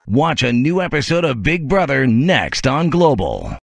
Watch a new episode of Big Brother next on Global.